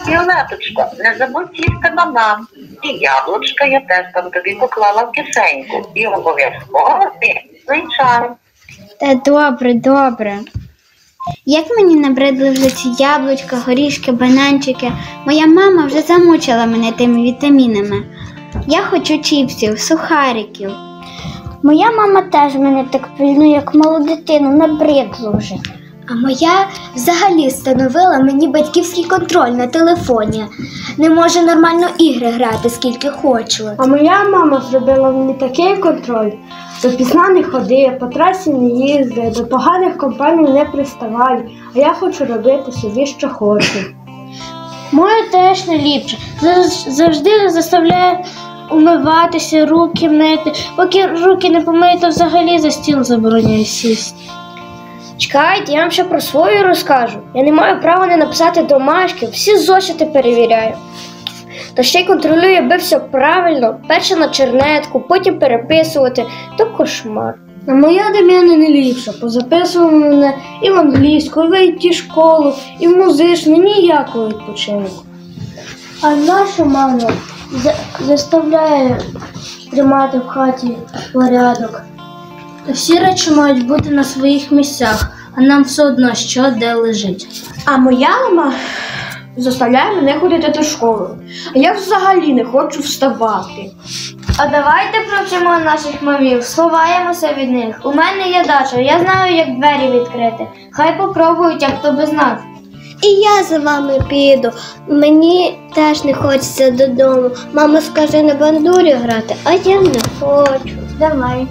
Віолеточко, не забудь їсти банан. І яблучка я теж там тобі поклала в кишеньку. І обов'язково ти, звичайно. Та добре, добре. Як мені набридли вже ці яблучка, горішки, бананчики. Моя мама вже замучила мене тими вітамінами. Я хочу чіпсів, сухариків. Моя мама теж мене так пильнує, як малу дитину, набридло вже. А моя взагалі встановила мені батьківський контроль на телефоні. Не можу нормально ігри грати, скільки хочу. А моя мама зробила мені такий контроль. До пізна не ходи, по трасі не їзди, до поганих компаній не приставай. А я хочу робити собі, що хочу. Моя теж не ліпше. Завжди заставляє умиватися, руки мити. Поки руки не помиє, то взагалі за стіл забороняє сісти. Чекайте, я вам ще про свою розкажу. Я не маю права не написати домашки, всі зошити перевіряю. Та ще й контролюю, аби все правильно, перше на чернетку, потім переписувати, то кошмар. А моя Дем'яна не ліпша, позаписувала мене і в англійську, і в IT-школу, і в музичну, ніякого відпочинку. А наша мама заставляє тримати в хаті порядок. Всі речі мають бути на своїх місцях, а нам все одно що де лежить. А моя мама заставляє мене ходити до школи, а я взагалі не хочу вставати. А давайте провчимо наших мамів, сховаємося від них. У мене є дача, я знаю, як двері відкрити. Хай попробують, як хто без нас. І я за вами піду. Мені теж не хочеться додому. Мама скаже на бандурі грати, а я не хочу. Давай.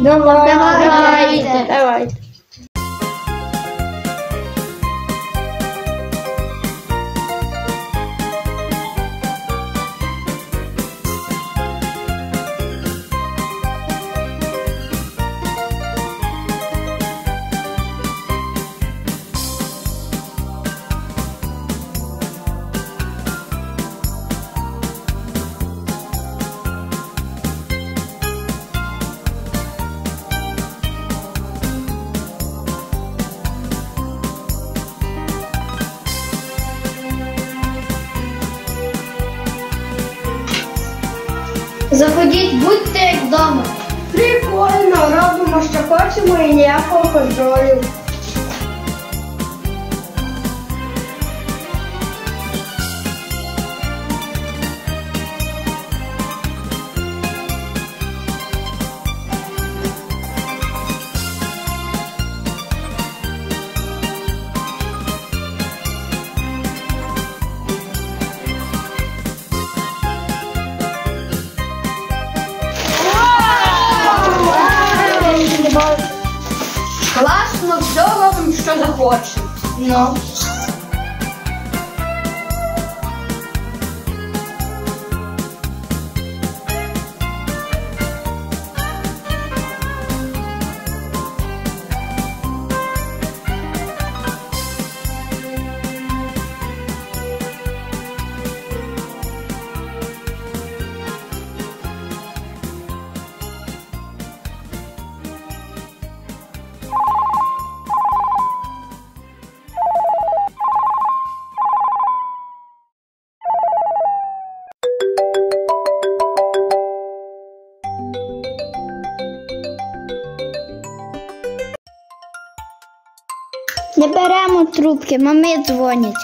Давайте. Заходіть, будьте як вдома. Прикольно, робимо, що хочемо і ніякого контролю. Класно, все робимо, що захочемо. Не беремо трубки, мами дзвонять.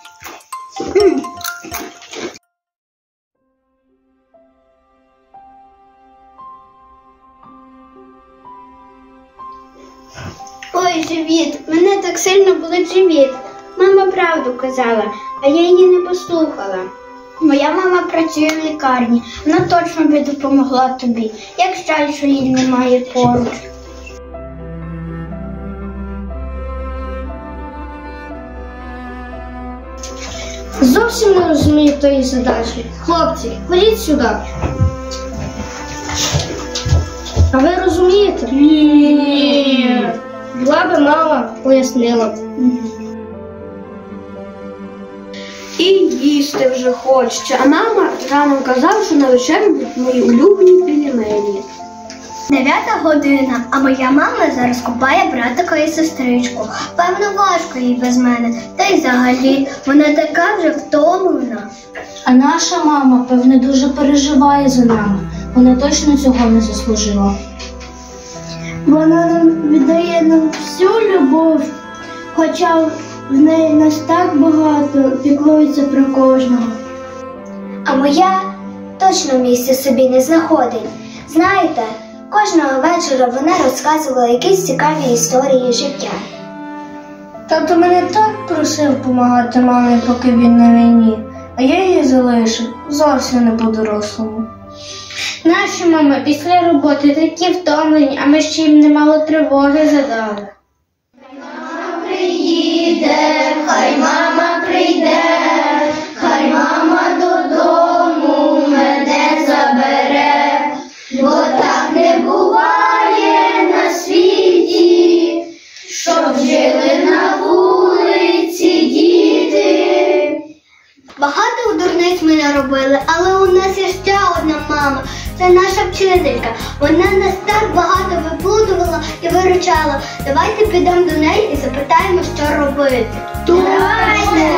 Ой, живіт, мене так сильно болить живіт. Мама правду казала, а я її не послухала. Моя мама працює в лікарні, вона точно би допомогла тобі. Як жаль, що її немає поруч. Зовсім не розумію тої задачі. Хлопці, ходіть сюди. А ви розумієте? Ні. Була би мама, пояснила. І їсти вже хочеться. А мама рано казала, що на вечерю будуть мої улюблені пельмені. 9 година, а моя мама зараз купає братика і сестричку. Певно, важко їй без мене. Та й взагалі, вона така вже втомлена. А наша мама, певне, дуже переживає за нами. Вона точно цього не заслужила. Вона віддає нам всю любов, хоча в неї нас так багато, піклується про кожного. А моя точно місця собі не знаходить. Знаєте, кожного вечора вона розказувала якісь цікаві історії життя. Тато мене так просив допомагати мамі, поки він на війні, а я її залишив зовсім не по-дорослому. Наші мами після роботи такі втомлені, а ми ще їм немало тривоги задали. Хай мама прийде, хай мама додому мене забере, бо так не буває на світі, щоб жили на вулиці діти. Багато дурниць ми наробили, але у нас є ще одна мама. Це наша вчителька. Вона нас так багато виплутувала і виручала. Давайте підемо до неї і запитаємо, що робити. Давайте!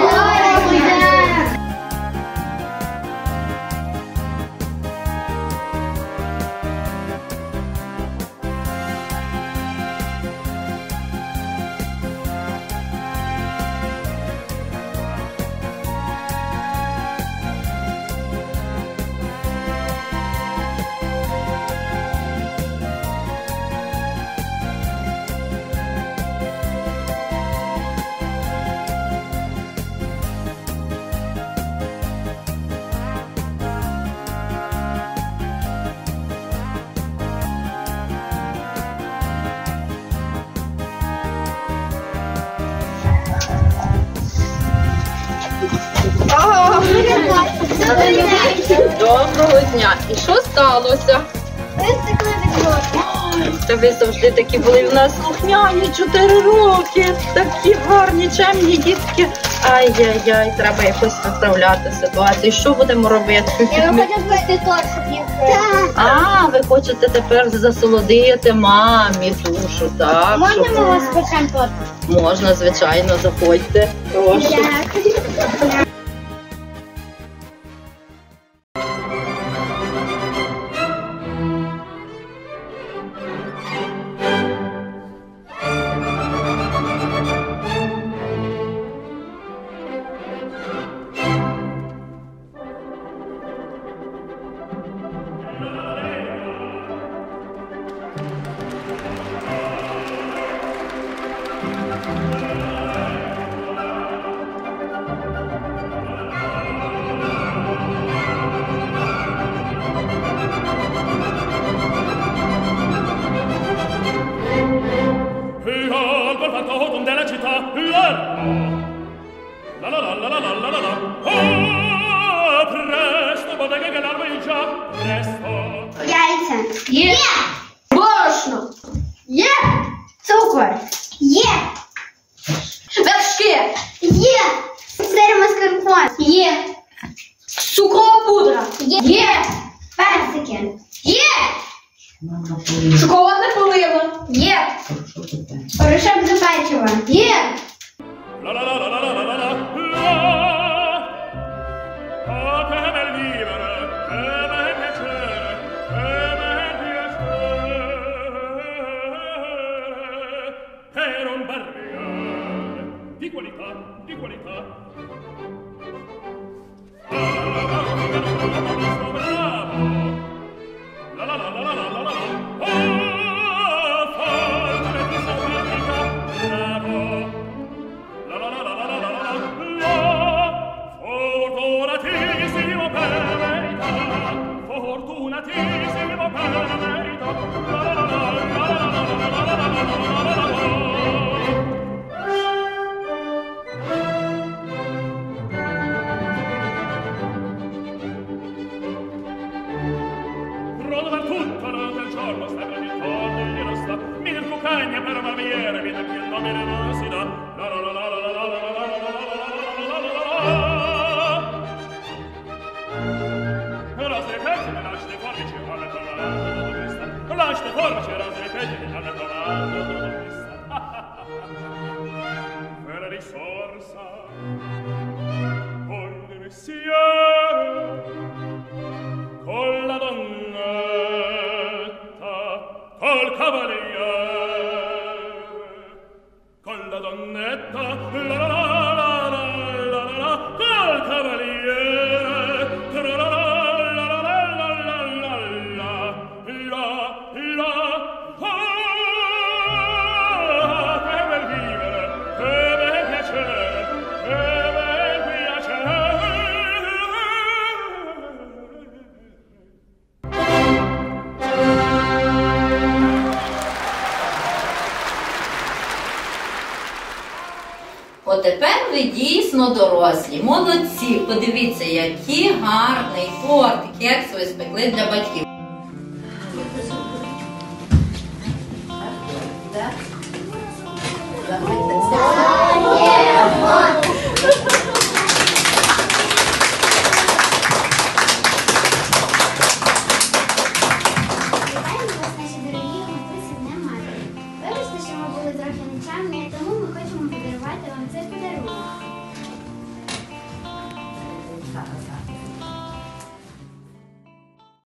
Доброго дня. І що сталося? Та ви завжди такі були в нас слухняні, 4 роки. Такі гарні, чемні дітки. Ай-яй-яй, треба якось виправляти ситуацію. Що будемо робити? Я хочу звести торт, щоб їх. А, ви хочете тепер засолодити мамі душу, так? Можна щоб- ми вас спечемо торт? Можна, звичайно, заходьте. Прошу. Яйця. Є. Борошно. Є. Цукор. Є. Вершки. Є. Сир маскарпоне. Є. Цукрова пудра. Є. Персики. Є. Шоколадне поливо. Є. Порошок до печива. Є. Di qualità. La la la la la la la la. Bravo. La la la la la la la la. Fortunatissimo per verità. Fortunatissimo per verità. La la la la la la la la la la. Per barbiere vita che il nome non si dà. La la la la la la la la la la la la la. Lascia le forbici, porcera ripeti hanno trovato per risorsa con il messiere con la donnetta col cavaliere con la donnetta la la la la la la col cavaliere tra la la la la la la la la la che bel vivere che bel piacere che bel piacere Отепер ви дійсно дорослі, молодці. Подивіться, який гарний тортик, як ви спекли для батьків. Вітаємо вас, наші дорогі матусі, не матері. Вибачте, що ми були трохи нечемні, тому